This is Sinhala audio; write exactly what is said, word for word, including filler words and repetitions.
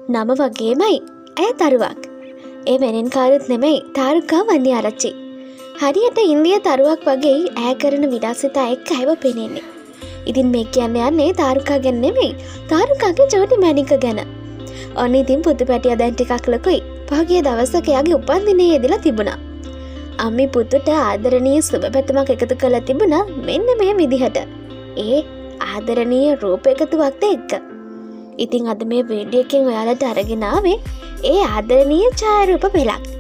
නම වගේමයි ඇය තරුවක්. ඒ වෙනෙන් කාරුත් නෙමෙයි තාරුකා වන්දිආරච්චි. හරියට ඉන්දිය තරුවක් වගේ ඈ කරන විලාසිතා එක්ක ඇයව පෙනෙන්නේ. ඉතින් මේ කියන්න යන්නේ තාරුකා ගැන නෙමෙයි තාරුකාගේ ජෝඩි මැනික ගැන. ඔන්න ඉතින් පුතු පැටියා දැන් ටිකක් ලොකුයි. පහුගිය දවසක එයාගේ උපන්දිනේ යෙදලා තිබුණා. අම්මි පුතුට ආදරණීය සුබ පැතුමක් එකතු කරලා තිබුණා මෙන්න මේ විදිහට. ඒ ආදරණීය රූප එකතුවක් එක්ක. ඉතින් අද මේ වීඩියෝ එකෙන් ඔයාලට අරගෙන ආවේ ඒ ආදරණීය ඡායාරූප පෙළක්.